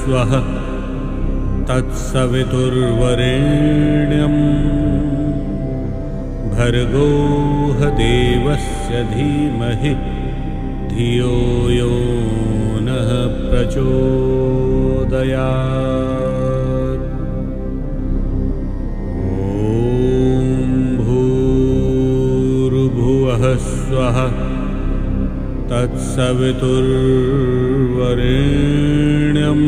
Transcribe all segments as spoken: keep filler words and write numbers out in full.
स्वः तत्सवितुर्वरेण्यं भर्गो देवस्य धीमहि धियो यो नः प्रचोदयात्। ॐ भूर्भुवः स्वः तत्सवितुर्वरेण्यं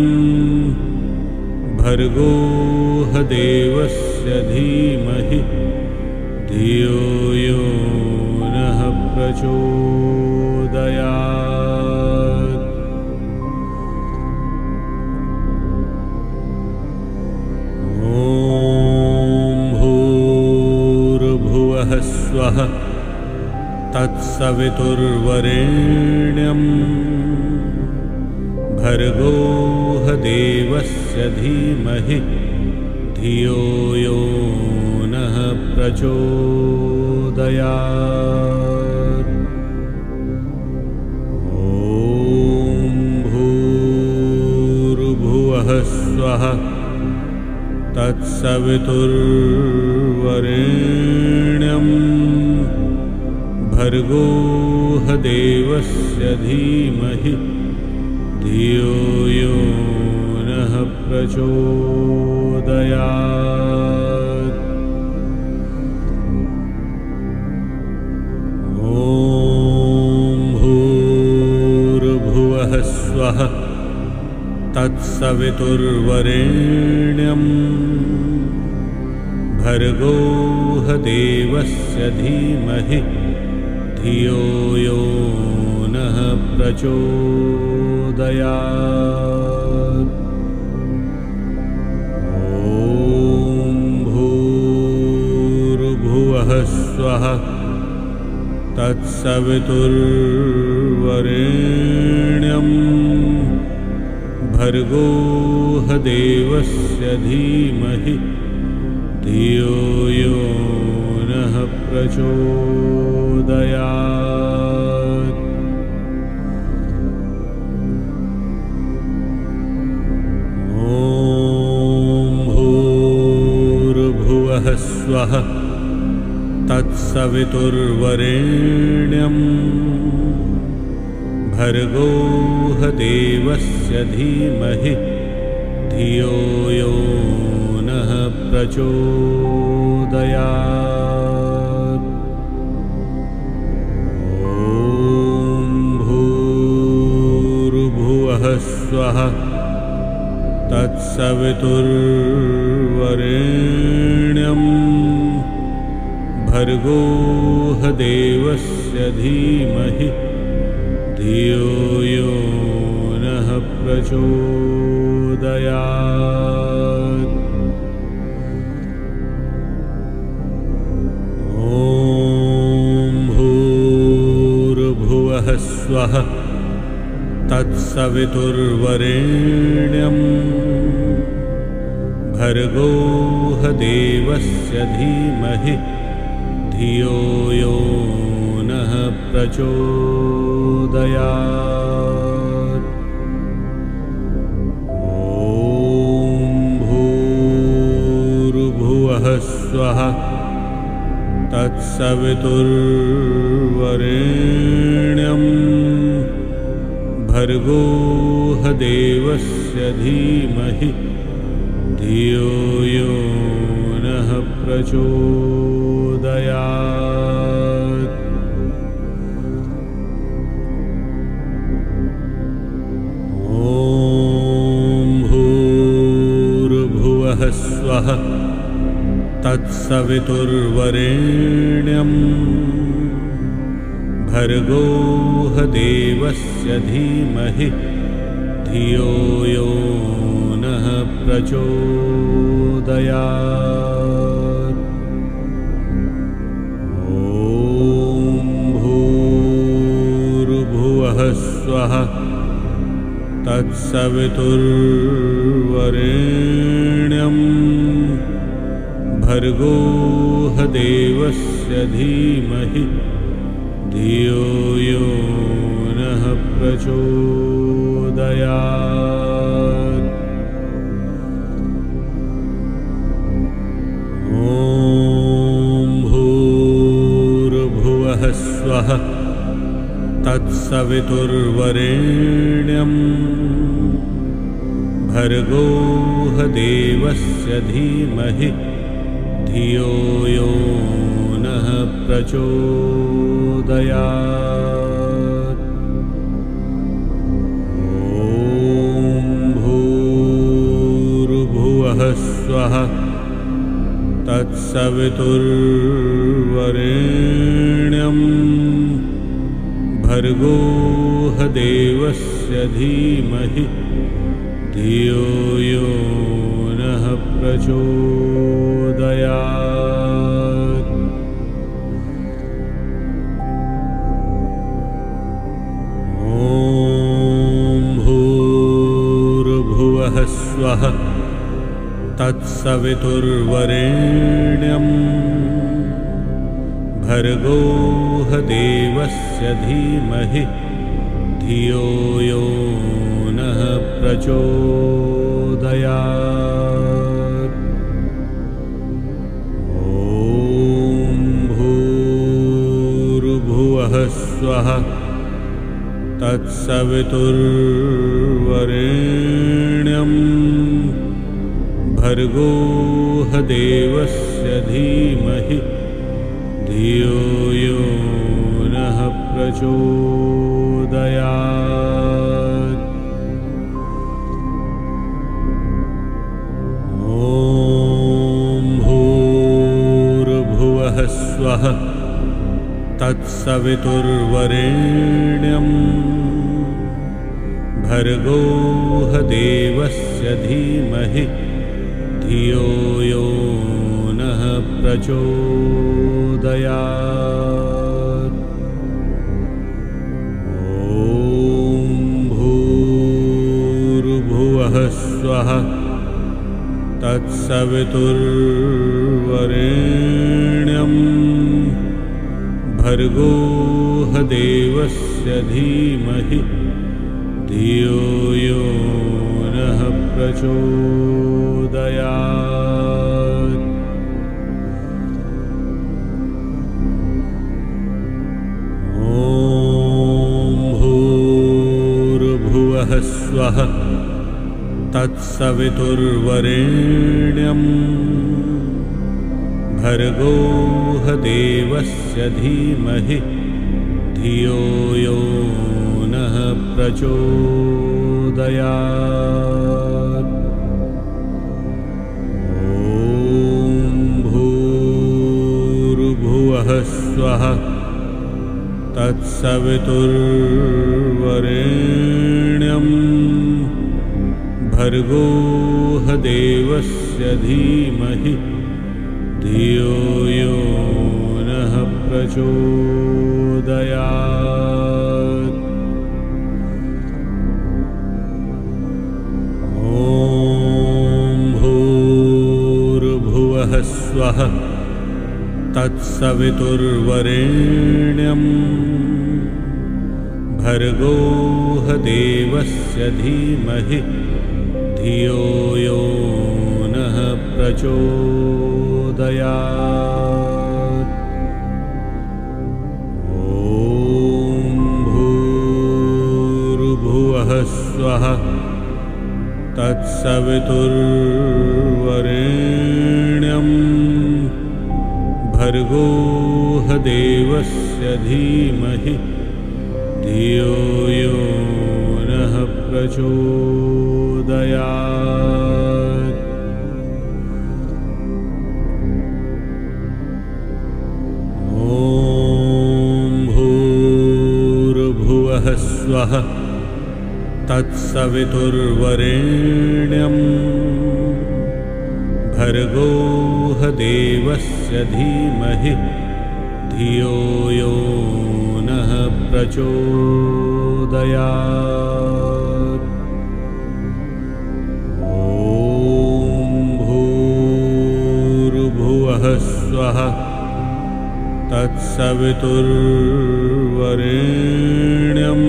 भर्गो देवस्य धीमहि धियो यो नः प्रचोदयात्। ॐ भूर्भुवः स्वः तत्सवितुर्वरेण्यं भर्गो देवस्य धीमहि धियो यो नः प्रचोदयात्। ॐ भूर्भुवः स्वः तत्सवितुर्वरेण्यं भर्गो देवस्य धीमहि धियो यो नः प्रचोदयात्। ॐ भूर्भुवः स्वः तत्सवितुर्वरेण्यं भर्गो देवस्य धीमहि धियो यो नः प्रचोदयात्। ॐ भूर्भुवः स्वः तत्सवितुर्वरेण्यं भर्गो देवस्य धीमहि धियो यो नः प्रचोदयात्। ॐ भूर्भुवः स्वः तत्सवितुर्वरेण्यं भर्गो देवस्य धीमहि धियो यो नः प्रचोदयात्। ॐ भूर्भुवः स्वः तत्सवितुर्वरेण्यं भर्गो देवस्य धीमहि धियो यो नः प्रचोदयात्। ॐ भूर्भुवः स्वः तत्सवितुर्वरेण्यं भर्गो देवस्य धीमहि धियो यो नः प्रचोदयात्। ॐ भूर्भुवः स्वः तत्सवितुर्वरेण्यं भर्गो देवस्य धीमहि धियो यो नः प्रचोदयात्। ॐ भूर्भुवः स्वः तत्सवितुर्वरेण्यं भर्गो देवस्य धीमहि धियो यो नः प्रचोदयात्। ॐ भूर्भुवः स्वः तत्सवितुर्वरेण्यं भर्गो देवस्य धीमहि धियो यो नः प्रचोदयात्। स्वः तत्सवितुर्वरेण्यं भर्गो देवस्य धीमहि धियो यो नः प्रचोदयात्। ॐ भूर्भुवः स्वः तत्सवितुर्वरेण्यं भर्गो देवस्य धीमहि धियो यो नः प्रचोदयात्। ॐ भूर्भुवः स्वः तत्सवितुर्वरेण्यं भर्गो देवस्य धीमहि धियो यो नः प्रचोदयात्। ॐ भूर्भुवः स्वः तत्सवितुर्वरेण्यं भर्गो देवस्य धीमहि धियो यो नः प्रचोदयात्। ॐ भूर्भुवः स्वः तत्सवितुर्वरेण्यं भर्गो देवस्य धीमहि धियो यो नः प्रचोदयात्। ॐ भूर्भुवः स्वः तत्सवितुर्वरेण्यं भर्गो देवस्य धीमहि धियो यो नः प्रचोदयात्। ॐ भूर्भुवः स्वः तत्सवितुर्वरेण्यं भर्गो देवस्य धीमहि धियो यो नः प्रचोदयात्। ॐ भूर्भुवः स्वः तत्सवितुर्वरेण्यं भर्गो देवस्य धीमहि धियो यो नः प्रचोदयात्। ॐ भूर्भुवः स्वः तत्सवितुर्वरेण्यं भर्गो देवस्य धीमहि धियो यो नः प्रचोदयात्। ॐ भूर्भुवः स्वः तत्सवितुर्वरेण्यं भर्गो देवस्य धीमहि धियो यो नः प्रचोदयात्। ॐ भूर्भुवः स्वः तत्सवितुर्वरेण्यं भर्गो देवस्य धीमहि धियो यो नः प्रचोदयात्। ॐ भूर्भुवः स्वः तत्सवितुर्वरेण्यं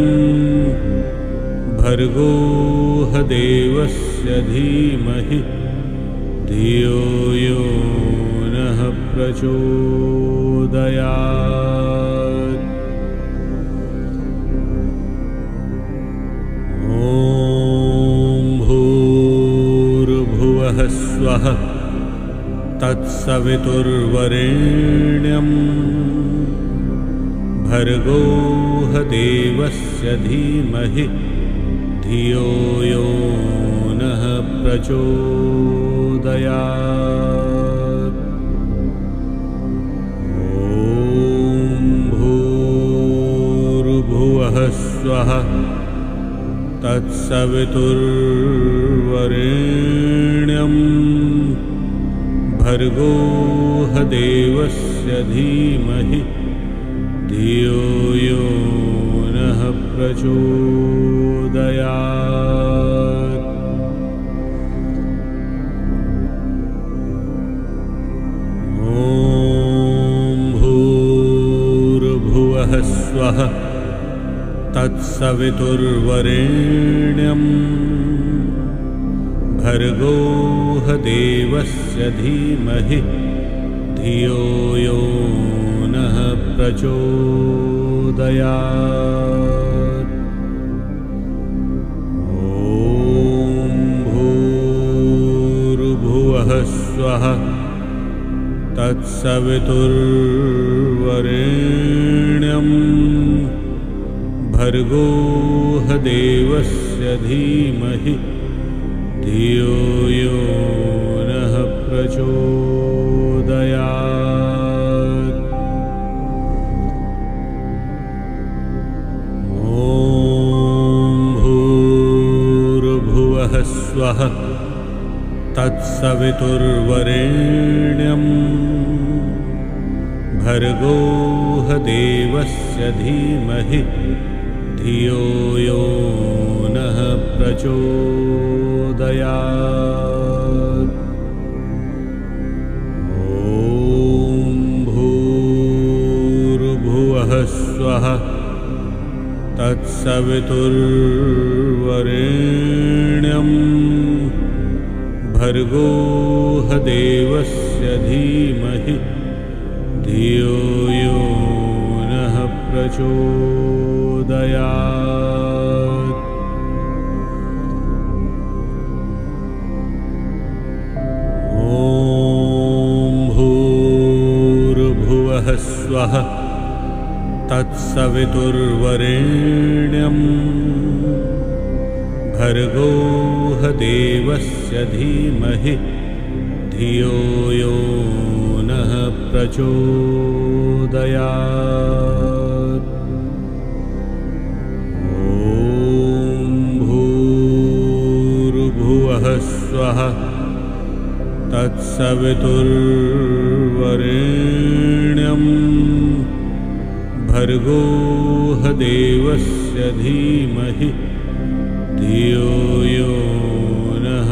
भर्गो देवस्य धीमहि धियो यो नः प्रचोदयात्। भूर्भुवः स्वः तत्सवितुर्वरेण्यं भर्गो देवस्य धीमहि धियो यो नः प्रचोदयात्। ॐ भूर्भुवः स्वः तत्सवितुर्वरेण्यं भर्गो देवस्य धीमहि धियो यो नः प्रचोदयात्। ॐ भूर्भुवः स्वः तत्सवितुर्वरेण्यं भर्गो देवस्य धीमहि धियो यो नः प्रचोदयात्। ॐ भूर्भुवः स्वः तत्सवितुर्वरेण्यं भर्गो देवस्य धीमहि धियो यो नः प्रचोदयात्। स्वः तत्सवितुर्वरेण्यं भर्गो देवस्य धीमहि धियो यो नः प्रचोदयात्। ॐ भूर्भुवः स्वः तत्सवितुर्वरेण्यं भर्गो देवस्य धीमहि धियो यो नः प्रचोदयात्। ॐ भूर्भुवः स्वः तत्सवितुर्वरेण्यं भर्गो देवस्य धीमहि धियो यो नः प्रचोदयात्। ॐ भूर्भुवः स्वः तत्सवितुर्वरेण्यं भर्गो देवस्य धीमहि धियो यो नः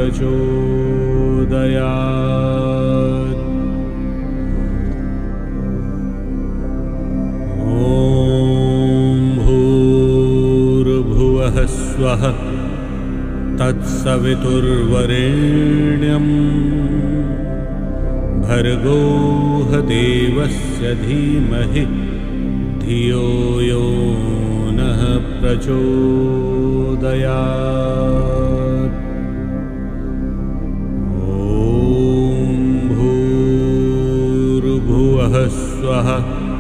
प्रचोदयात्। ॐ भूर्भुवः स्वः तत्सवितुर्वरेण्यं भर्गो देवस्य धीमहि धियो यो नः प्रचोदयात्। ॐ भूर्भुवः स्वः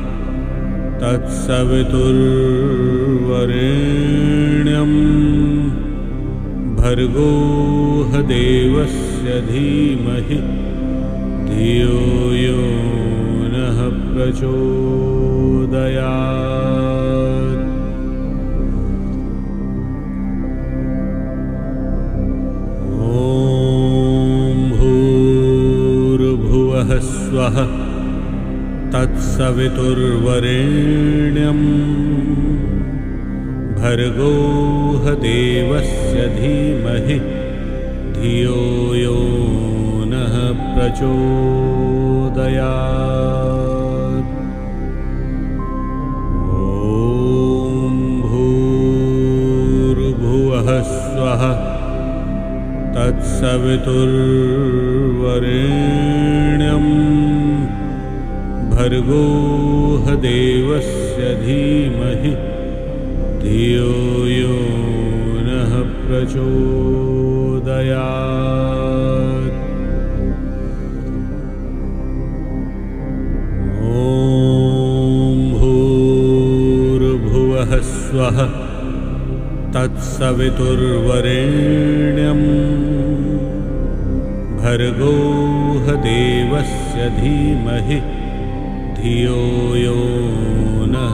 तत्सवितुर्वरेण्यं भर्गो देवस्य धीमहि धियो यो नः प्रचोदयात्। ॐ भूर्भुवः स्वः तत्सवितुर्वरेण्यं भर्गो देवस्य धीमहि धियो यो नः प्रचोदयात्। ॐ भूर्भुवः स्वः तत्सवितुर्वरेण्यं भर्गो देवस्य धीमहि धियो यो नः प्रचोदयात्। ॐ भूर्भुवः स्वः तत्सवितुर्वरेण्यं भर्गो देवस्य धीमहि धियो यो नः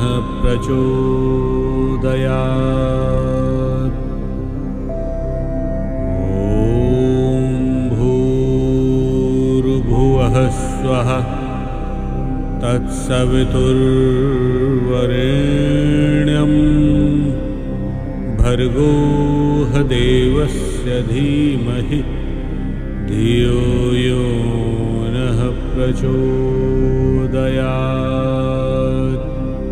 प्रचोदयात्। ॐ भूर्भुवः स्वः तत्सवितुर्वरेण्यं भर्गो देवस्य धीमहि धियो यो नः प्रचोदयात्।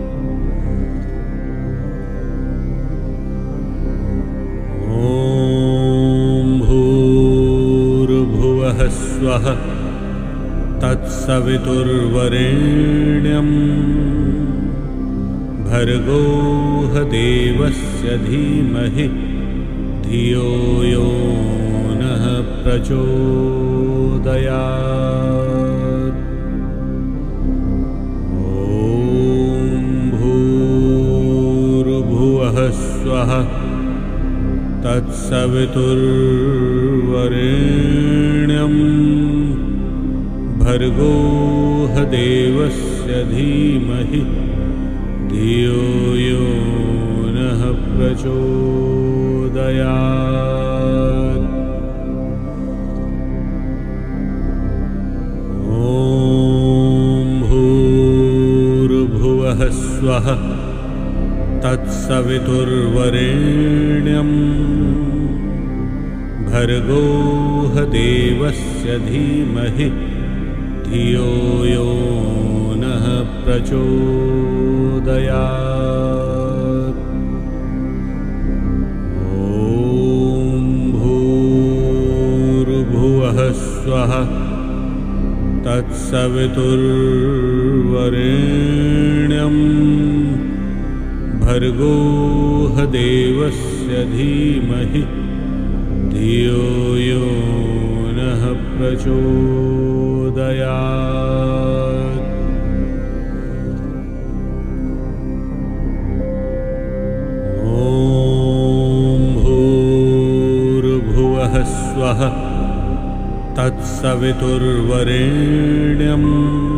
ॐ भूर्भुवः स्वः तत्सवितुर्वरेण्यं भर्गो देवस्य धीमहि धियो यो नः प्रचोदयात्। ॐ भूर्भुवः स्वः तत्सवितुर्वरेण्यं भर्गो देवस्य धीमहि धियो यो नः प्रचोदयात्। ॐ भूर्भुवः स्वः तत्सवितुर्वरेण्यं भर्गो देवस्य धीमहि धियो यो नः प्रचोदयात्। ॐ भूर्भुवः स्वः तत्सवितुर्वरेण्यं भर्गो देवस्य धीमहि धियो यो नः प्रचोदयात्। ॐ भूर्भुवः स्वः तत्सवितुर्वरेण्यं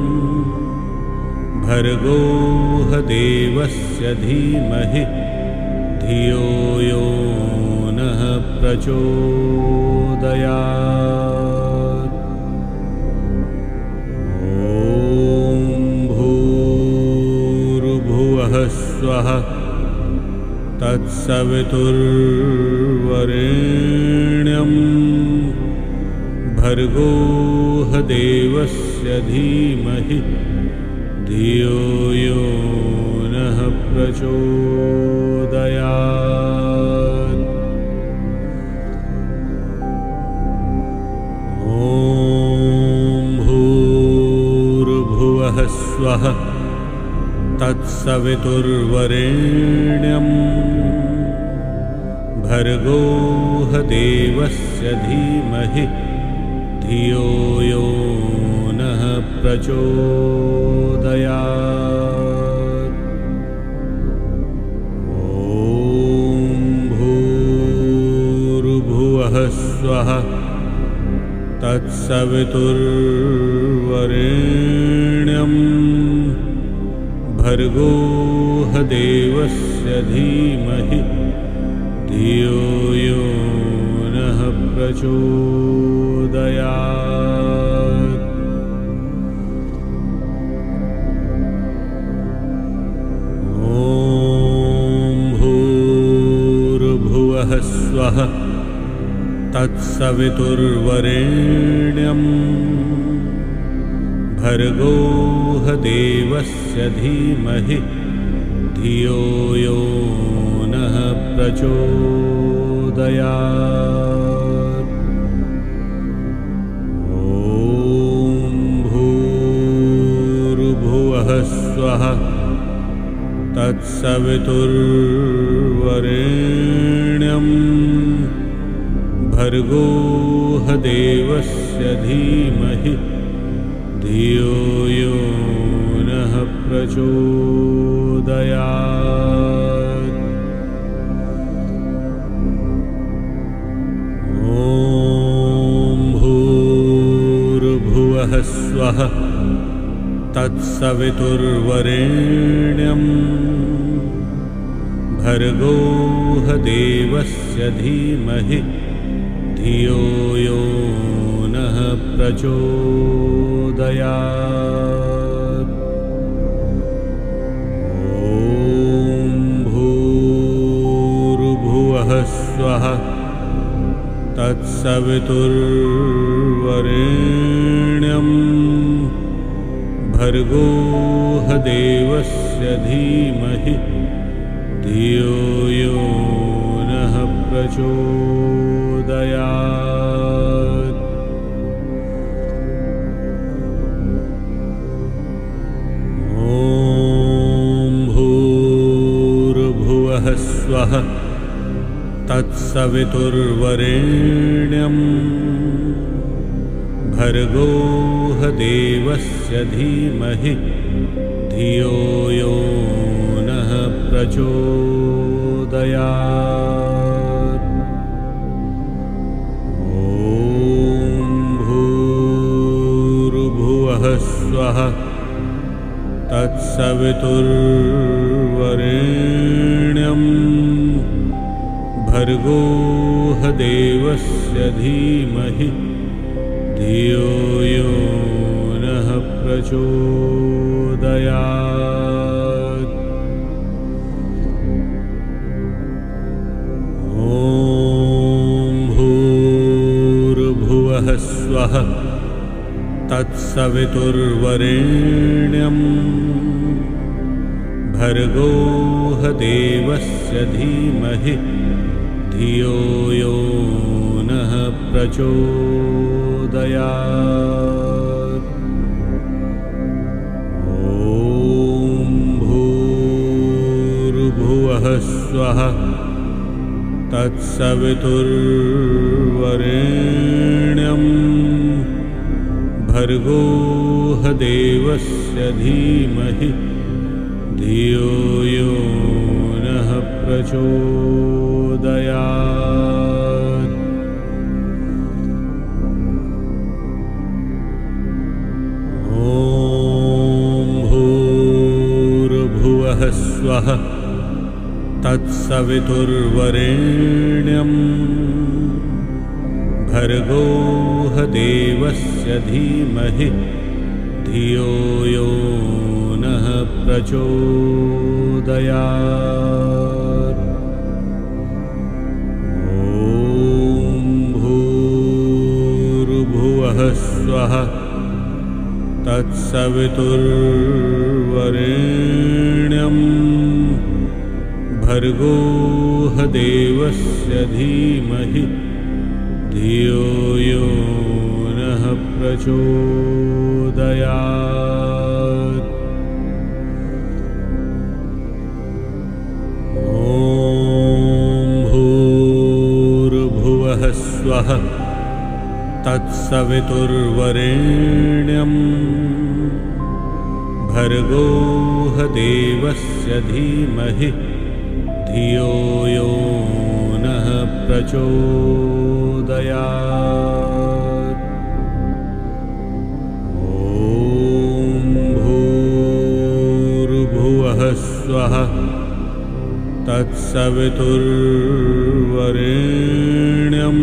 भर्गो देवस्य धीमहि धियो यो नः प्रचोदयात्। ॐ भूर्भुवः स्वः तत्सवितुर्वरेण्यं भर्गो देवस्य धीमहि धियो यो नः प्रचोदयात्। ॐ भूर्भुवः स्वः तत्सवितुर्वरेण्यं भर्गो देवस्य धीमहि धियो यो नः प्रचोदयात्। ॐ भूर्भुवः स्वः तत्सवितुर्वरेण्यं भर्गो देवस्य धीमहि धियो यो नः प्रचोदयात्। ॐ भूर्भुवः स्वः तत्सवितुर्वरेण्यं भर्गो देवस्य धीमहि धियो यो नः प्रचोदयात्। ॐ भूर्भुवः स्वः तत्सवितुर्वरेण्यं भर्गो देवस्य धीमहि धियो यो नः प्रचोदयात्। ॐ भूर्भुवः स्वः तत्सवितुर्वरेण्यं भर्गो देवस्य धीमहि धियो यो नः प्रचोदयात्। ॐ भूर्भुवः स्वः तत्सवितुर्वरेण्यं भर्गो देवस्य धीमहि धियो यो नः प्रचोदयात्। ॐ भूर्भुवः स्वः तत्सवितुर्वरेण्यं भर्गो देवस्य धीमहि धियो यो नः प्रचोदयात्। ॐ भूर्भुवः स्वः तत्सवितुर्वरेण्यं भर्गो देवस्य धीमहि धियो यो नः प्रचोदयात्। ॐ भूर्भुवः स्वः तत्सवितुर्वरेण्यं भर्गो देवस्य धीमहि धियो यो नः प्रचोदयात्। ॐ भूर्भुवः स्वः तत्सवितुर्वरेण्यं भर्गो देवस्य धीमहि धियो यो नः प्रचोदयात्। ॐ भूर्भुवः स्वः तत्सवितुर्वरेण्यं भर्गो देवस्य धीमहि धियो यो नः प्रचोदयात्। ॐ भूर्भुवः स्वः तत्सवितुर्वरेण्यं भर्गो देवस्य धीमहि धियो यो नः प्रचोदयात्। ॐ भूर्भुवः स्वः तत्सवितुर्वरेण्यं भर्गो देवस्य धीमहि धियो यो नः प्रचोदयात्। ॐ भूर्भुवः स्वः तत्सवितुर्वरेण्यं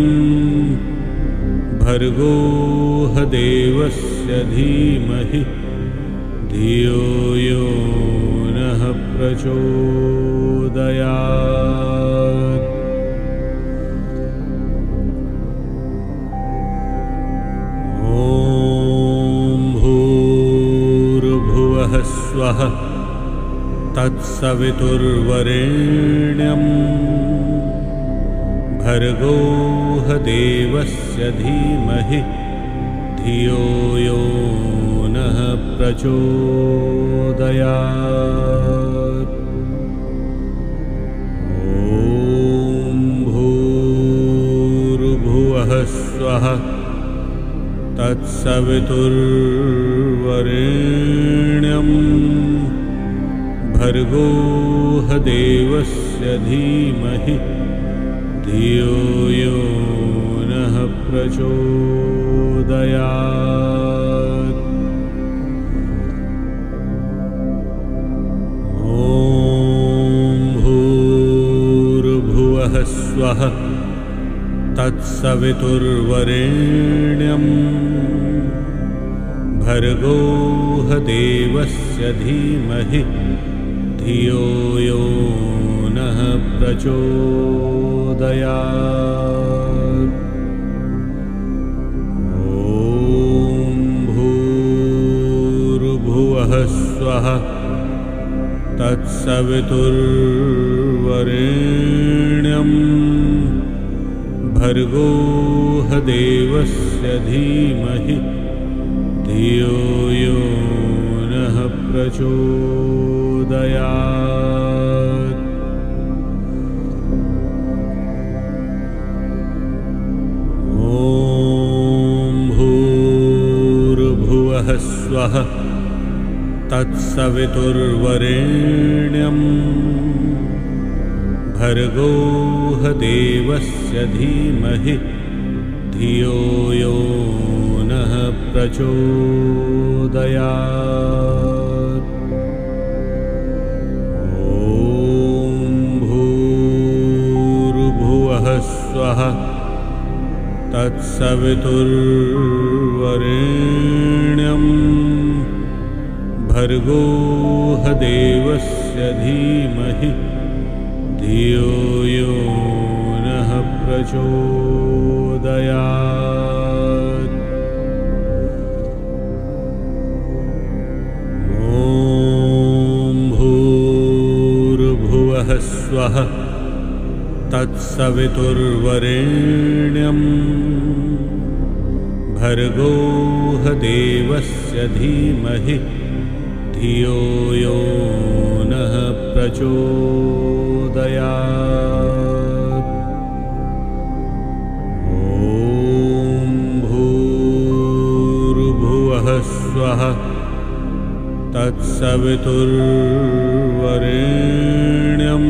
भर्गो देवस्य धीमहि धियो यो नः प्रचोदयात्। ॐ भूर्भुवः स्वः तत्सवितुर्वरेण्यं भर्गो देवस्य धीमहि धियो यो नः प्रचोदयात्। स्वः तत्सवितुर्वरेण्यं भर्गो देवस्य धीमहि धियो यो नः प्रचोदयात्। ॐ भूर्भुवः स्वः तत्सवितुर्वरेण्यं भर्गो देवस्य धीमहि धियो यो नः प्रचोदयात्। ॐ भूर्भुवः स्वः तत्सवितुर्वरेण्यं भर्गो देवस्य धीमहि धियो यो नः प्रचोदयात्। ॐ भूर्भुवः स्वः तत्सवितुर्वरेण्यं भर्गो देवस्य धीमहि धियो यो नः प्रचोदयात्। ॐ भूर्भुवः स्वः तत्सवितुर्वरेण्यं भर्गो देवस्य धीमहि धियो यो नः प्रचोदयात्। ॐ भूर्भुवः स्वः तत्सवितुर्वरेण्यं भर्गो देवस्य धीमहि धियो यो नः प्रचोदयात्। ॐ भूर्भुवः स्वः तत्सवितुर्वरेण्यं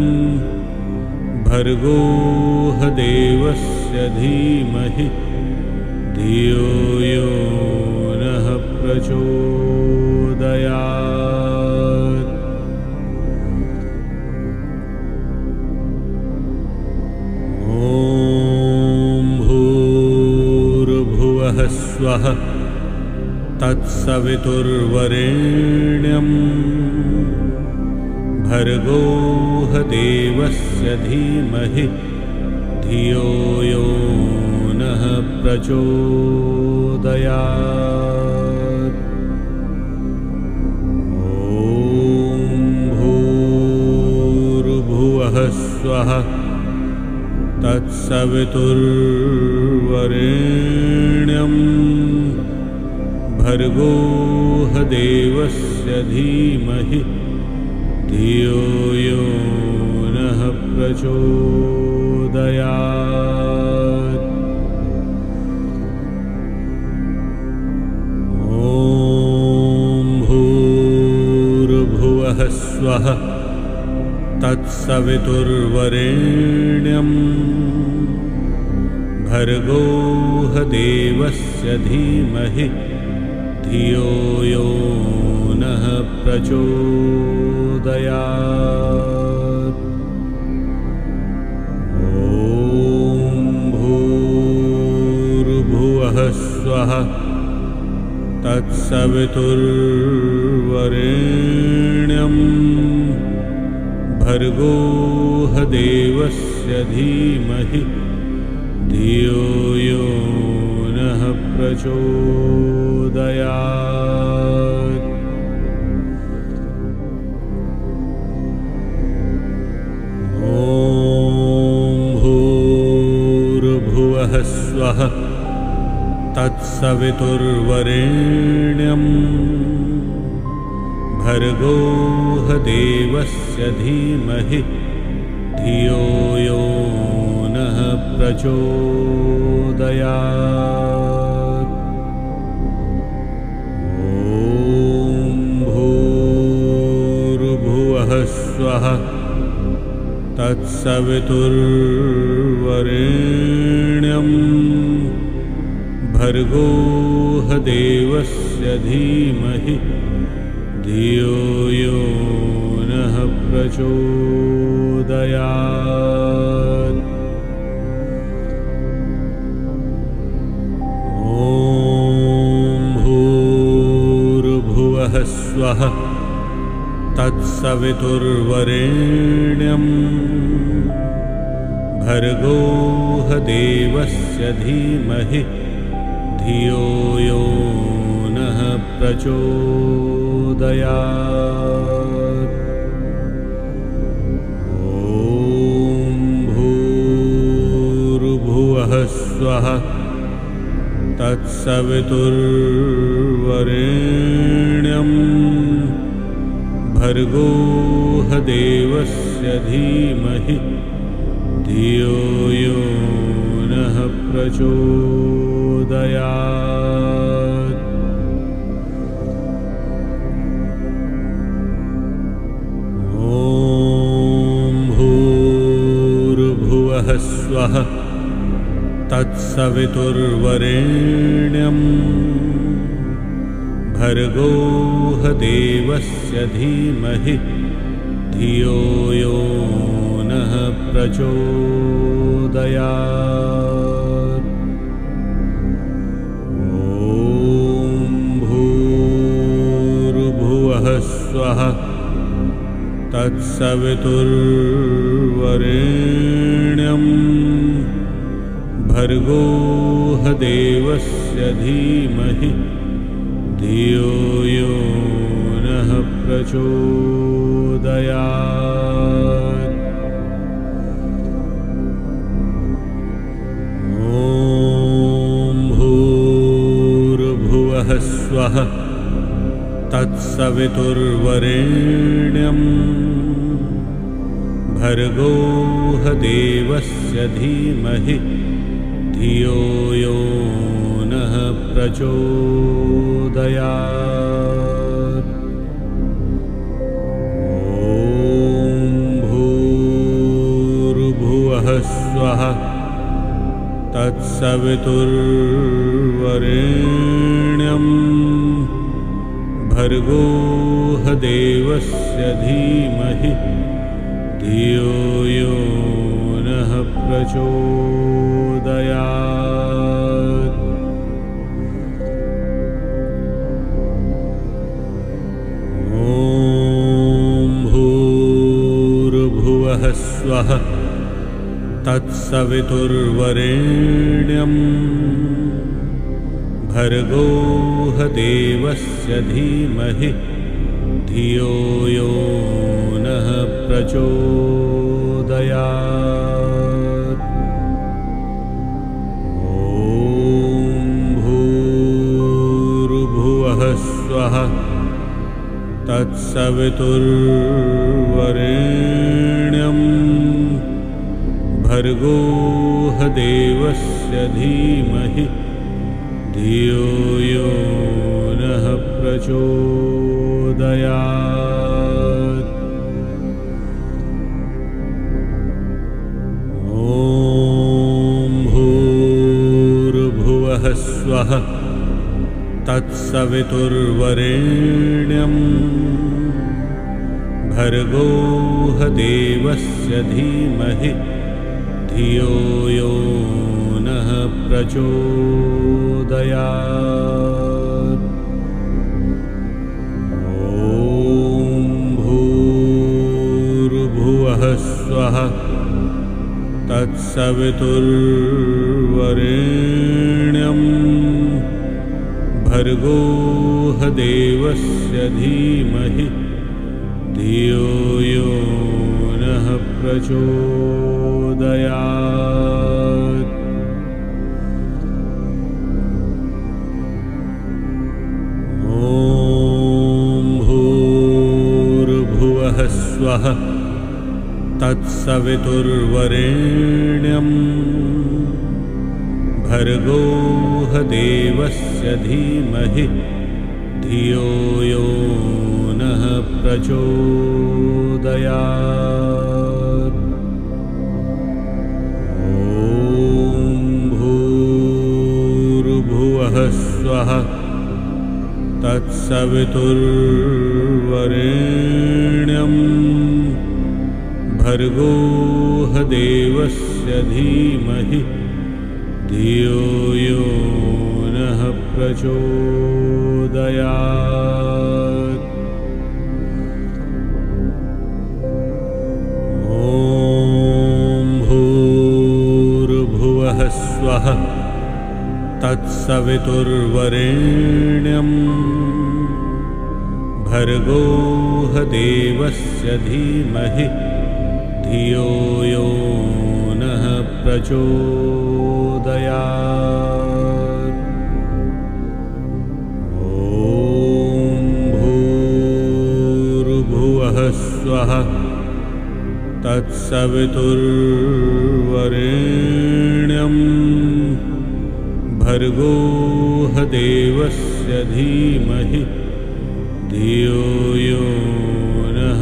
भर्गो देवस्य धीमहि धियो यो नः प्रचोदयात्। ॐ भूर्भुवः स्वः तत्सवितुर्वरेण्यं भर्गो देवस्य धीमहि धियो यो नः प्रचोदयात्। ॐ भूर्भुवः स्वः तत्सवितुर्वरेण्यं भर्गो देवस्य धीमहि धियो यो नः प्रचोदयात्। ॐ भूर्भुवः स्वः तत्सवितुर्वरेण्यं भर्गो देवस्य धीमहि धियो यो नः प्रचोदयात्। ॐ भूर्भुवः स्वः तत्सवितुर्वरेण्यं भर्गो देवस्य धीमहि धियो यो नः प्रचोदयात्। ॐ भूर्भुवः स्वः तत्सवितुर्वरेण्यं भर्गो देवस्य धीमहि धियो यो नः प्रचोदयात्। ॐ भूर्भुवः स्वः तत्सवितुर्वरेण्यं भर्गो देवस्य धीमहि धियो यो नः प्रचोदयात्। ॐ भूर्भुवः स्वः तत्सवितुर्वरेण्यं भर्गो देवस्य धीमहि धियो यो नः प्रचोदयात्। ॐ भूर्भुवः स्वः तत्सवितुर्वरेण्यं भर्गो देवस्य धीमहि धियो यो नः प्रचोदयात्। ॐ भूर्भुवः स्वः तत्सवितुर्वरेण्यं भर्गो देवस्य धीमहि धियो यो नः प्रचोदयात्। ॐ भूर्भुवः स्वः तत्सवितुर्वरेण्यं भर्गो देवस्य धीमहि धियो यो नः प्रचोदयात्। ॐ भूर्भुवः स्वः तत्सवितुर्वरेण्यं भर्गो देवस्य धीमहि धियो यो नः प्रचोदयात्। ॐ भूर्भुवः स्वः तत्सवितुर्वरेण्यं भर्गो देवस्य धीमहि धियो यो नः प्रचोदयात्। ॐ भूर्भुवः स्वः तत्सवितुर्वरेण्यं भर्गो देवस्य धीमहि धियो यो नः प्रचोदयात्। ॐ भूर्भुवः स्वः तत्सवितुर्वरेण्यं भर्गो देवस्य धीमहि धियो यो नः प्रचोदयात्। ॐ भूर्भुवः स्वः तत्सवितुर्वरेण्यं भर्गो देवस्य धीमहि धियो यो नः प्रचोदयात्। ॐ भूर्भुवः स्वः तत्सवितुर्वरेण्यं भर्गो देवस्य धीमहि धियो यो नः प्रचोदयात्। ॐ भूर्भुवः स्वः तत्सवितुर्वरेण्यं भर्गो देवस्य धीमहि धियो यो नः प्रचोदयात्। ॐ भूर्भुवः स्वः तत्सवितुर्वरेण्यं भर्गो देवस्य धीमहि धियो यो नः प्रचोदयात्। ॐ भूर्भुवः स्वः तत्सवितुर्वरेण्यं भर्गो देवस्य धीमहि धियो यो नः प्रचोदयात्। ॐ भूर्भुवः स्वः तत्सवितुर्वरेण्यं भर्गो देवस्य धीमहि धियो यो नः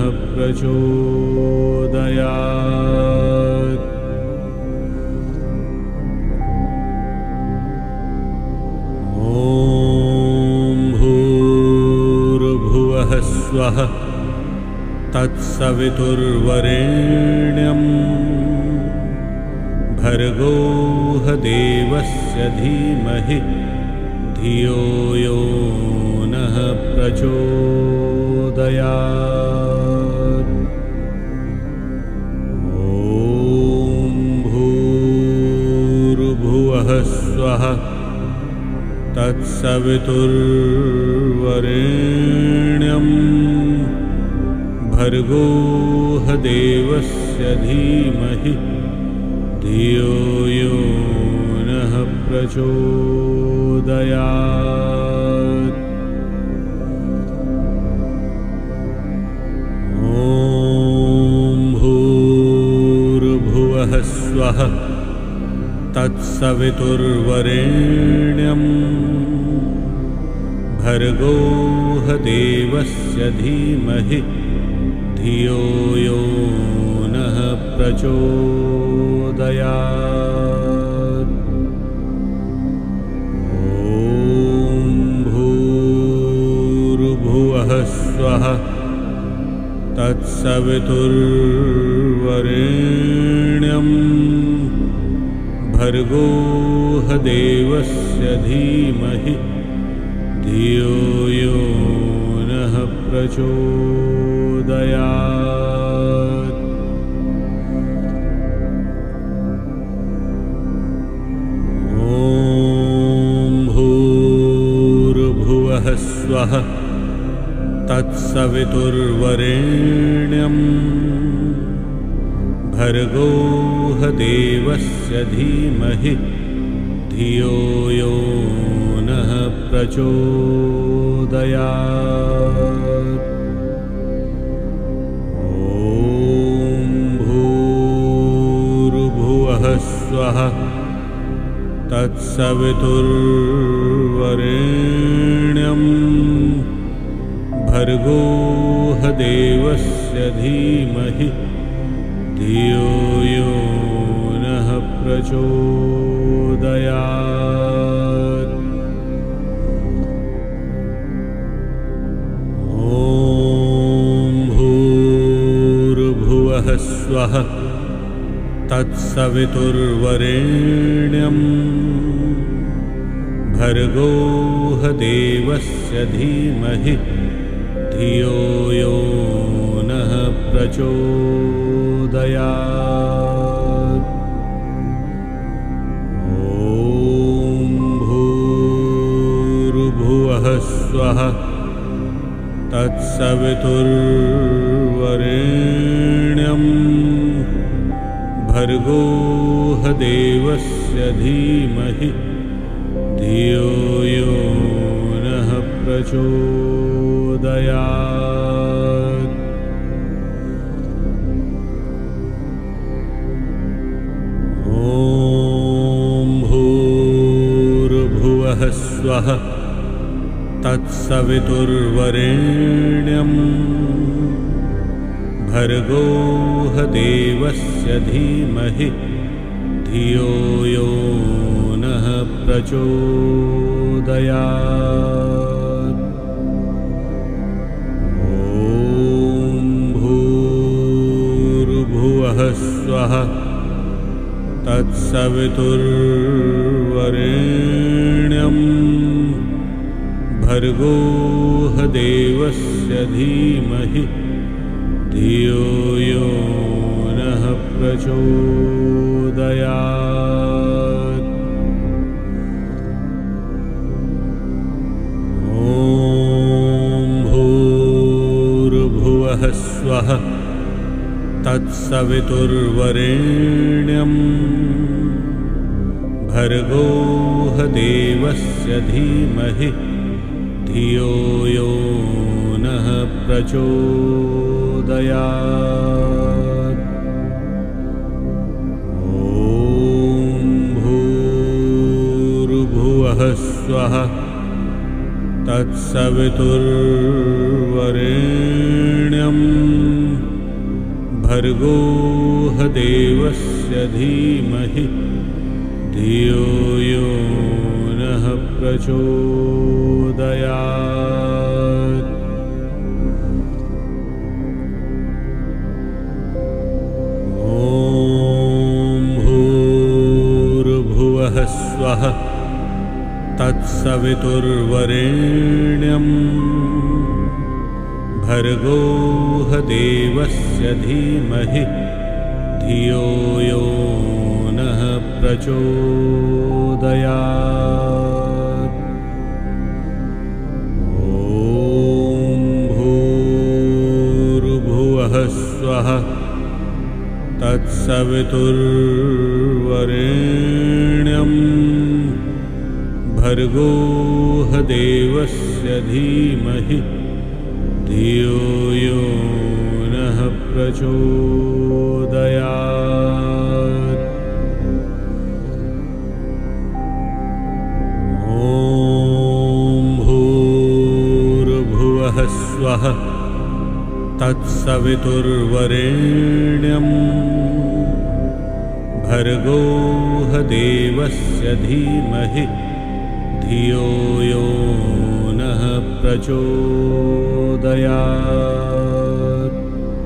प्रचोदयात्। ॐ भूर्भुवः स्वः तत्सवितुर्वरेण्यं भर्गो देवस्य धीमहि धियो यो नः प्रचोदयात्। ॐ भूर्भुवः स्वः तत्सवितुर्वरेण्यं भर्गो देवस्य धीमहि धियो यो नः प्रचोदयात्। ॐ भूर्भुवः स्वः तत्सवितुर्वरेण्यं भर्गो देवस्य धीमहि धियो यो नः प्रचोदयात्। ॐ भूर्भुवः स्वः तत्सवितुर्वरेण्यं भर्गो देवस्य धीमहि धियो यो नः प्रचोदयात्। ॐ भूर्भुवः स्वः तत्सवितुर्वरेण्यं भर्गो देवस्य धीमहि धियो यो नः प्रचोदयात्। ॐ भूर्भुवः स्वः तत्सवितुर्वरेण्यं भर्गो देवस्य धीमहि धियो यो नः प्रचोदयात्। ॐ भूर्भुवः स्वः तत्सवितुर्वरेण्यं भर्गो देवस्य धीमहि धियो यो नः प्रचोदयात्। ॐ भूर्भुवः स्वः तत्सवितुर्वरेण्यं भर्गो देवस्य धीमहि धियो यो नः प्रचोदयात्। ॐ भुवःस्वः तत्सवितुर्वरेण्यं भर्गो देवस्य धीमहि धियो यो नः प्रचोदयात्। ॐ भूर्भुवः स्वः तत्सवितुर्वरेण्यं भर्गो देवस्य धीमहि धियो यो नः प्रचोदयात्। ॐ भूर्भुवः स्वः तत्सवितुर्वरेण्यं भर्गो देवस्य धीमहि धियो यो नः प्रचोदयात्। ॐ भूर्भुवः स्वः तत्सवितुर्वरेण्यं भर्गो देवस्य धीमहि धियो यो नः प्रचोदयात्। ॐ भूर्भुवः स्वः तत्सवितुर्वरेण्यं भर्गो देवस्य धीमहि धियो यो नः प्रचोदयात्। ॐ भूर्भुवः स्वः तत्सवितुर्वरेण्यं भर्गो देवस्य धीमहि धियो यो नः प्रचोदयात्। ॐ भूर्भुवः स्वः तत्सवितुर्वरेण्यं भर्गो देवस्य धीमहि धियो यो नः प्रचोदयात्।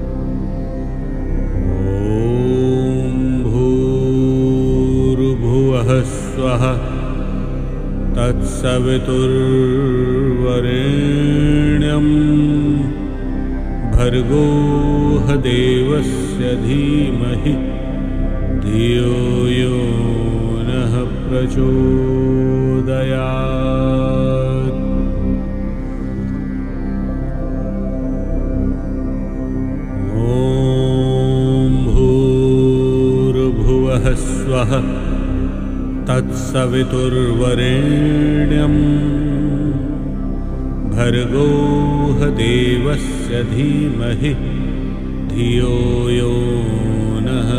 ॐ भूर्भुवः स्वः तत्सवितुर्वरेण्यं भर्गो देवस्य धीमहि धियो यो नः प्रचोदयात्। ॐ भूर्भुवः स्वः तत्सवितुर्वरेण्यं भर्गो देवस्य धीमहि धियो यो नः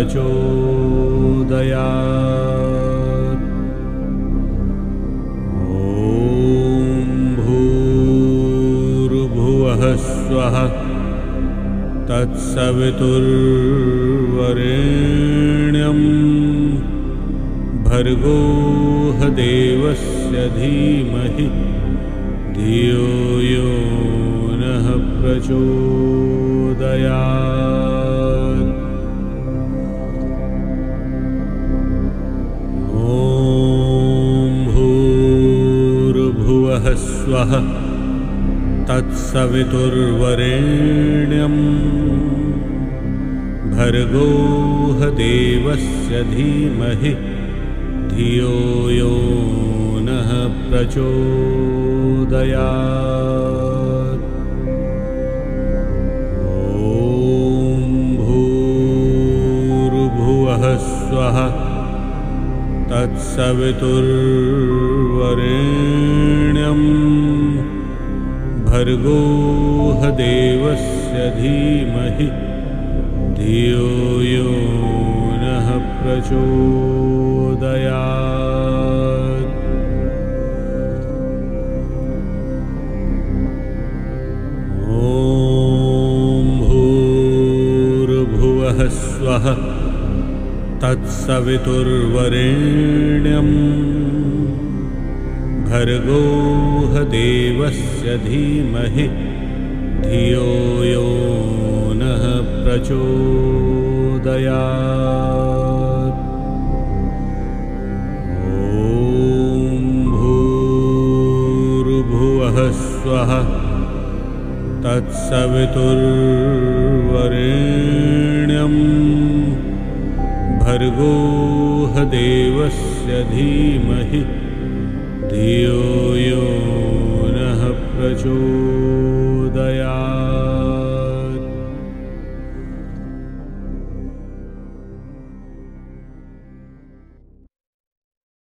प्रचोदयात्। ॐ भूर्भुवः स्वः तत्सवितुर्वरेण्यं भर्गो देवस्य धीमहि धियो यो नः प्रचोदयात्। ॐ भूर्भुवः स्वः तत्सवितुर्वरेण्यं भर्गो देवस्य धीमहि धियो यो नः प्रचोदयात्। ॐ भूर्भुवः स्वः तत्सवितुर्वरेण्यं भर्गो देवस्य धीमहि धियो यो नः प्रचोदयात्। ॐ स्वः तत्सवितुर्वरेण्यं भर्गो देवस्य धीमहि धियो यो नः प्रचोदयात्। ॐ भूर्भुवः स्वः तत्सवितुर्वरेण्यं भर्गो देवस्य धीमहि धियो यो नः प्रचोदयात्।